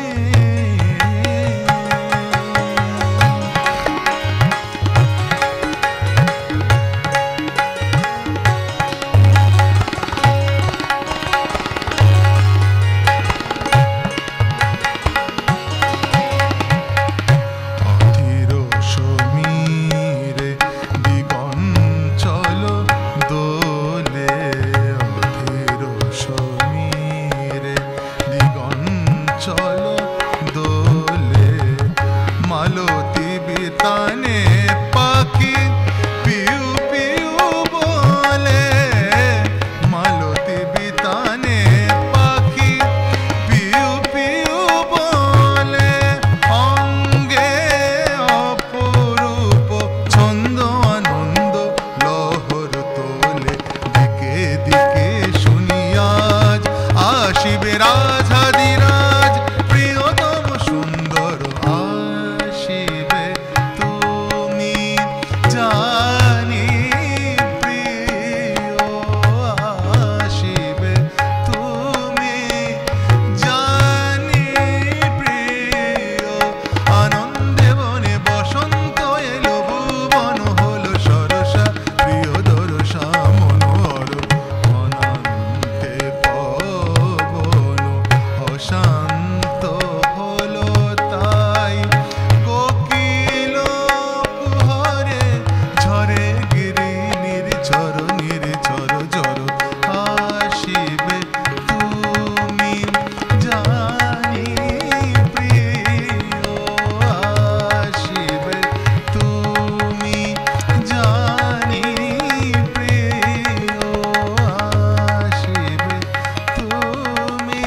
অধীর সমীরে দিগঞ্চল দোলে অধীর সমীরে দিগঞ্চল দোলে মালতী বিতানে পাখি পিউ পিউ বলে মালতী বিতানে পাখি পিউ পিউ বলে অঙ্গে অপরূপ ছন্দ আনন্দ লহর তোলে দিকে দিকে শুনিয়াজ আসিবে রাজাধিরাজ প্রিয়তম সুন্দর আসিবে তুমি জানি প্রিয় আসিবে তুমি জানি প্রিয় আনন্দে বনে বসন্ত এলো ভুবন হলো সরসা প্রিয় দরসা মনোহর অনন্তে পবন অশান্ত হলো তাই কোকিল কুহরে ঝরে গিরি নির্ঝর নির্ঝর ঝর আসিবে তুমি জানি প্রিয় আসিবে তুমি জানি প্রিয় আসিবে তুমি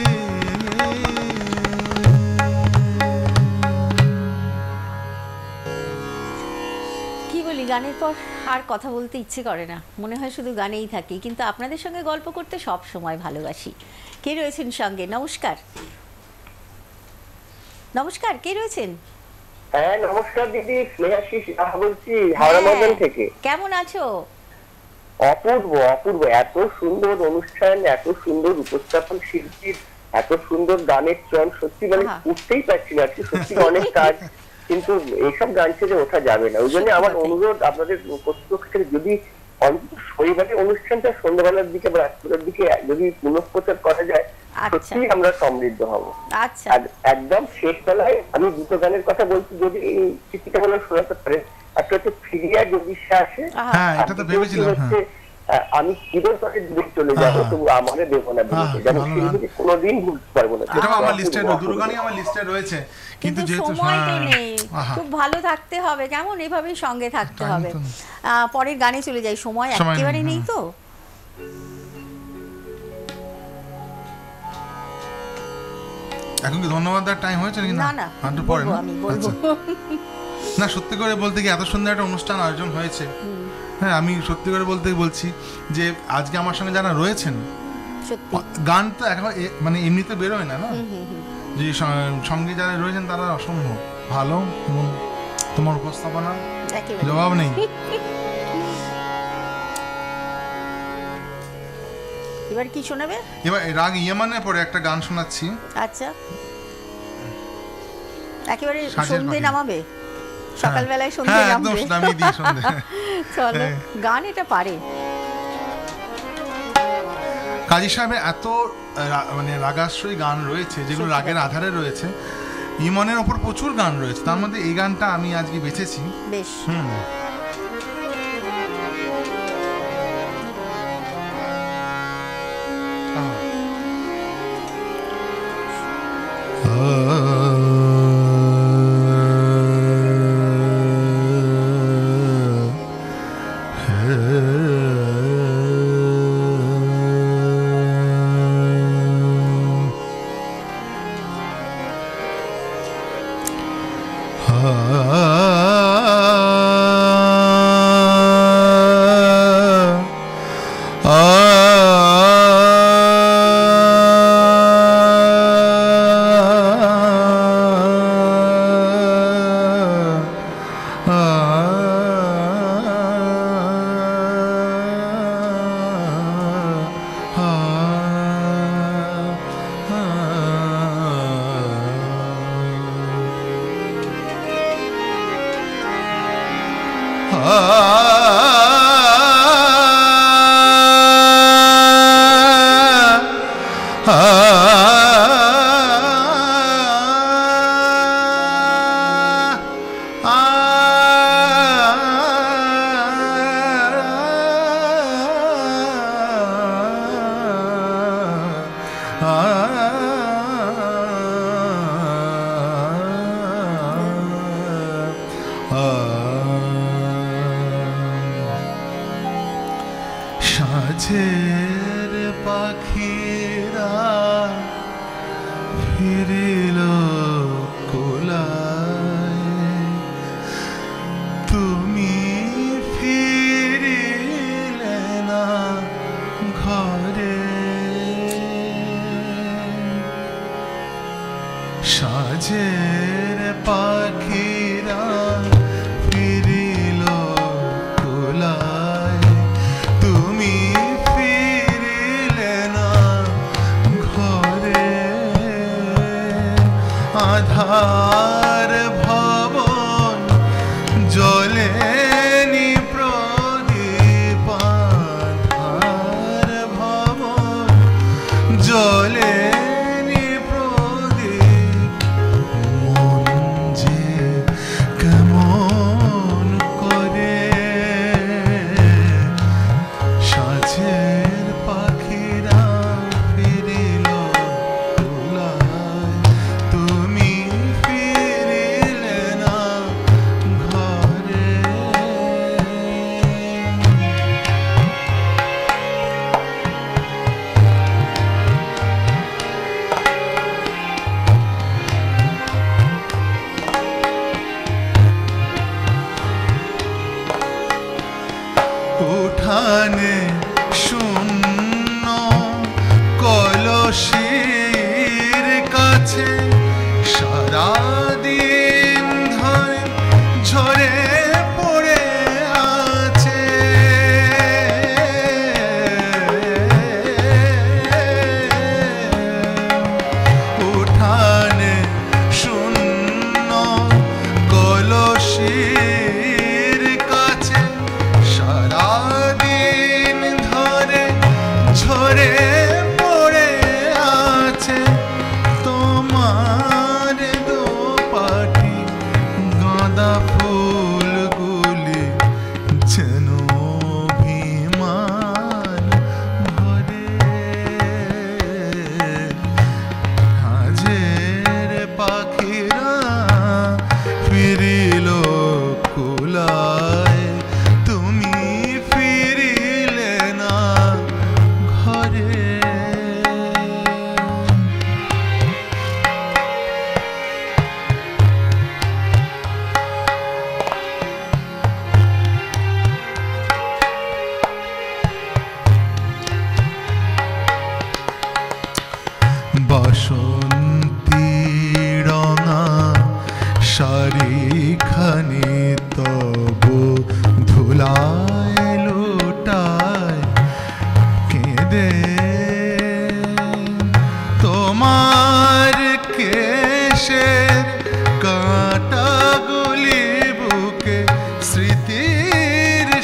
কি বলি, গানের পর আর কথা বলতে ইচ্ছে করে না, মনে হয় শুধু গানেই থাকি, কিন্তু আপনাদের সঙ্গে গল্প করতে সব সময় ভালোবাসি। কে রয়েছেন সঙ্গে? নমস্কার, নমস্কার, কে রয়েছেন? হ্যাঁ নমস্কার দিদি, স্নেহাশিস বলছি হাওড়া ময়দান থেকে। কেমন আছো? অপূর্ব অপূর্ব, এত সুন্দর অনুষ্ঠান, এত সুন্দর উপস্থাপন শিল্পীর, এত সুন্দর গানের চল, সত্যি মানে উঠতেই পারছি না আজকে, সত্যি অনেক কাজ, কিন্তু এইসব গান ছেড়ে ওঠা যাবে না। ওই জন্য আমার অনুরোধ আপনাদের কর্তৃপক্ষের, যদি অন্তত শনিবারের অনুষ্ঠানটা সন্ধ্যাবেলার দিকে বা রাত্রের দিকে যদি পুনঃপ্রচার করা যায়, সত্যি আমরা সমৃদ্ধ হব। আচ্ছা, একদম শেষ বেলায় আমি দুটো গানের কথা বলছি, যদি এই চিঠিটা বলে শোনাতে পারে। একটা হচ্ছে ফিরিয়া যদি সে আসে, হ্যাঁ এটা তো ভেবেছিলাম, আমি চিরতরে দূরে চলে যাবো, তবু আমারে দেবো না, কোনোদিন ভুলতে পারবো না। এটাও আমার লিস্টে, দুটো গানই আমার লিস্টে রয়েছে, কিন্তু যেহেতু সময়টা নেই, খুব ভালো থাকতে হবে, কেমন এভাবেই সঙ্গে থাকতে হবে। পরের গানে চলে যাই, সময় একেবারে নেই তো। এখন কি ধন্যবাদ দেওয়ার টাইম হয়েছে নাকি? না না, একটু পরে আমি বলবো। না সত্যি করে বলতে কি এত সুন্দর একটা অনুষ্ঠান আয়োজন হয়েছে, হ্যাঁ আমি সত্যি করে বলছি যে আজকে আমার সঙ্গে যারা রয়েছেন, গান তো এখন মানে এমনিতে বেরোয় না, যে সঙ্গে যারা রয়েছেন তারা অসম্ভব ভালো, এবং তোমার উপস্থাপনা জবাব নেই। এবার কি শোনাবে? এবার রাগ ইয়ামানের পরে একটা গান শোনাচ্ছি। আচ্ছা, একেবারে সন্ধে নামাবে, সকালবেলায় সন্ধে নামবে, চলো গান এটা পারে। কাজী সাহেবের এত মানে রাগাশ্রয়ী গান রয়েছে, যেগুলো রাগের আধারে রয়েছে, ইমনের ওপর প্রচুর গান রয়েছে, তার মধ্যে এই গানটা আমি আজকে বেছেছি। বেশ, সাঁঝের পাখিরা ফিরিল কোলায়, তুমি ফিরিলে না ঘরে। সাঁঝের পাখিরা ফিরিল কোলায়, তুমি ফিরিলে না ঘরে। আধার ভবন জলে নি প্রদীপ, আধার ভবন জলে নি প্রদীপ। মন যে কেমন করে সাঁঝের পাখিরা ফিরিল কোলায়, তুমি ফিরিলে না ঘরে। উঠানে শূন্য কলসির কাছে সারাদিন ধরে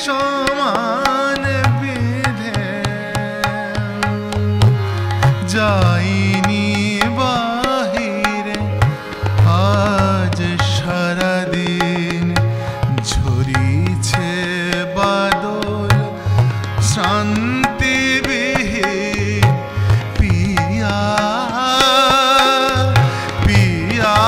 সমান বিধে যাইনি বাহিরে আজ সারাদিন ঝরিছে বাদল শান্তিবিহীন পিয়া পিয়া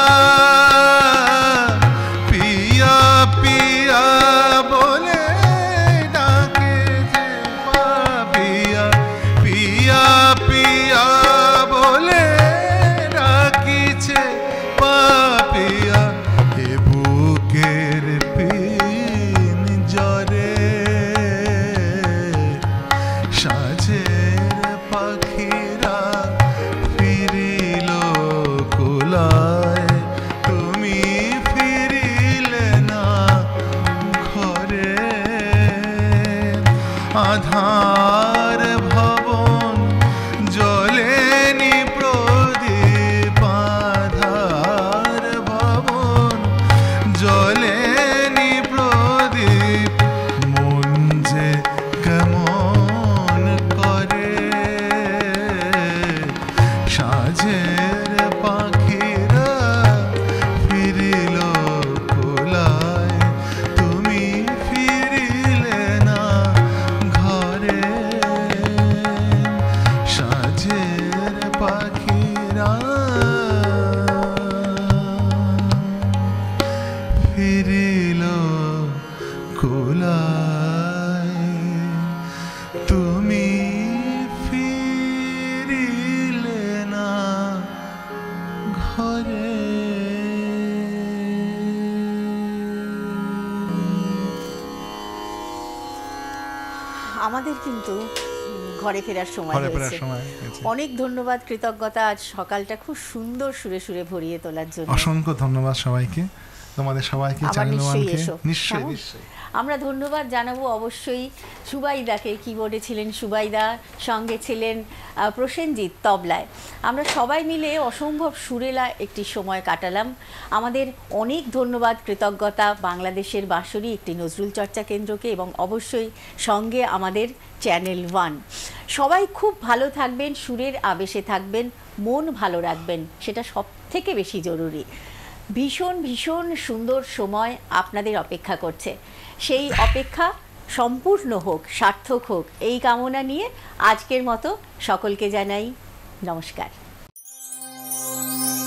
পিয়া পিয়া বলে ডাকে যে পাপিয়া পিয়া পিয়া বলে ডাকিছে পাপিয়া এ বুকের পিন জরে সাজের পাখিরা ফিরিল কুলায় তুমি ফিরিলে না ঘরে আধার ভবন জ্বলেনি প্রদীপ আধার ভবন জ্বলেনি প্রদীপ মন যে কেমন করে সাজের পাখিরা ফিরিল কুলায় তুমি ফিরিলে না ঘরে সাজের পাখিরা ফিরিল কুলায় তুমি ফিরিলে না ঘরে আমাদের কিন্তু ঘরে ফেরার সময় ঘরে ফেরার হয়েছে। সময় হয়েছে। অনেক ধন্যবাদ, কৃতজ্ঞতা আজ সকালটা খুব সুন্দর সুরে সুরে ভরিয়ে তোলার জন্য। অসংখ্য ধন্যবাদ সবাইকে, তোমাদের সবাইকে, আবার চ্যানেল নিশ্চয়ই ওয়ানকে। এসো। নিশ্চয়ই কেমন? নিশ্চয়ই। আমরা ধন্যবাদ জানাবো অবশ্যই সুবাইদাকে, কিবোর্ডে ছিলেন সুবাইদা, সঙ্গে ছিলেন প্রসেনজিৎ তবলায়। আমরা সবাই মিলে অসম্ভব সুরেলা একটি সময় কাটালাম। আমাদের অনেক ধন্যবাদ, কৃতজ্ঞতা বাংলাদেশের বাঁশরী একটি নজরুল চর্চা কেন্দ্রকে, এবং অবশ্যই সঙ্গে আমাদের চ্যানেল ওয়ান। সবাই খুব ভালো থাকবেন, সুরের আবেশে থাকবেন, মন ভালো রাখবেন, সেটা সব থেকে বেশি জরুরি। ভীষণ ভীষণ সুন্দর সময় আপনাদের অপেক্ষা করছে, সেই অপেক্ষা সম্পূর্ণ হোক, সার্থক হোক, এই কামনা নিয়ে আজকের মতো সকলকে জানাই নমস্কার।